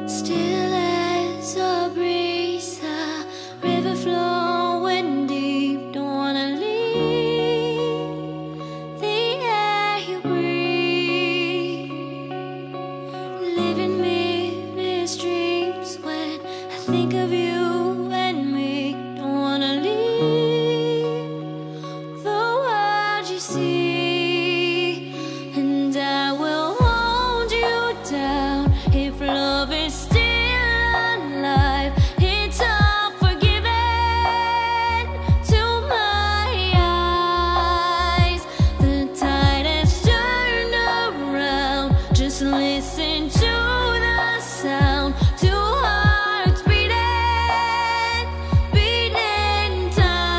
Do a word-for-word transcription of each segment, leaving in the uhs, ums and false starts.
Still as a breeze, a river flowing deep. Don't wanna leave the air you breathe. Living mirrors dreams when I think of you and me. Don't wanna leave the world you see, and I will hold you down if love is still alive. It's all forgiven to my eyes. The tide has turned around. Just listen to the sound. Two hearts beating, beating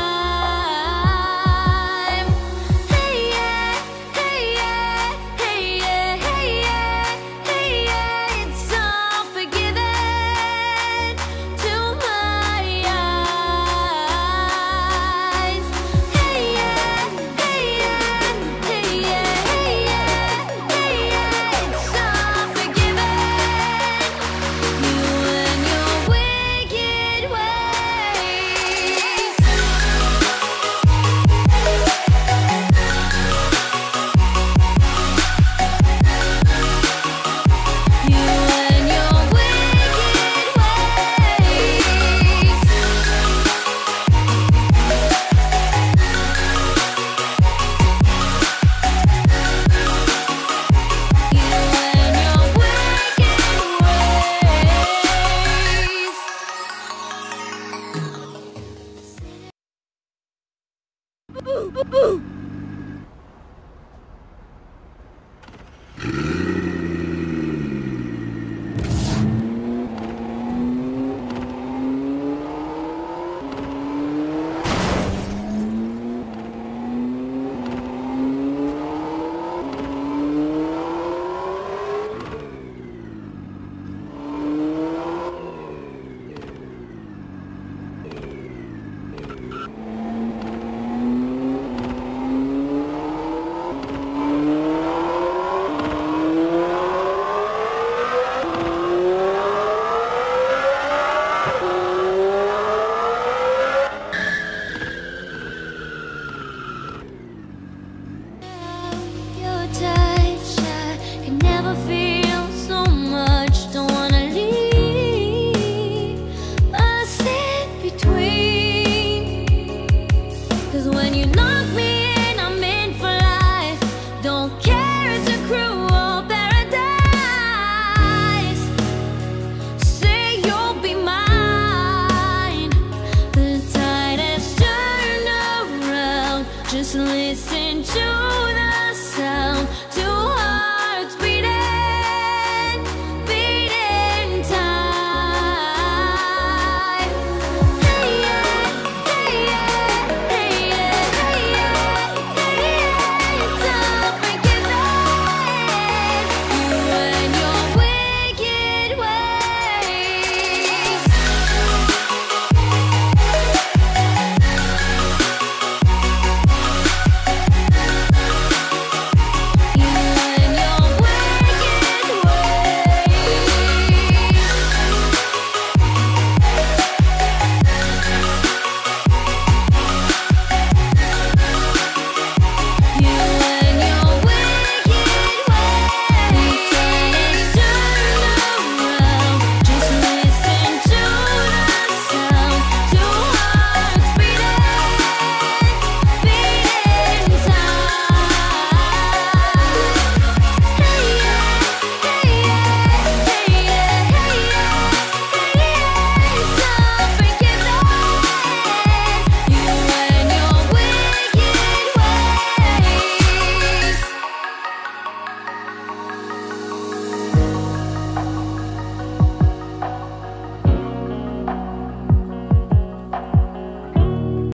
time. Hey yeah, hey yeah, hey yeah, hey yeah, hey yeah. It's all forgiven to my eyes. Hey yeah, hey yeah, hey yeah, hey yeah, hey yeah. It's all forgiven. You and your wicked ways. You and your wicked ways. You and your wicked ways. Your touch, I can never feel so much. Don't wanna leave us in between. 'Cause when you lock me in, I'm in for life. Don't care, it's a cruel paradise. Say you'll be mine. The tide has turned around. Just listen to the sound. Two hearts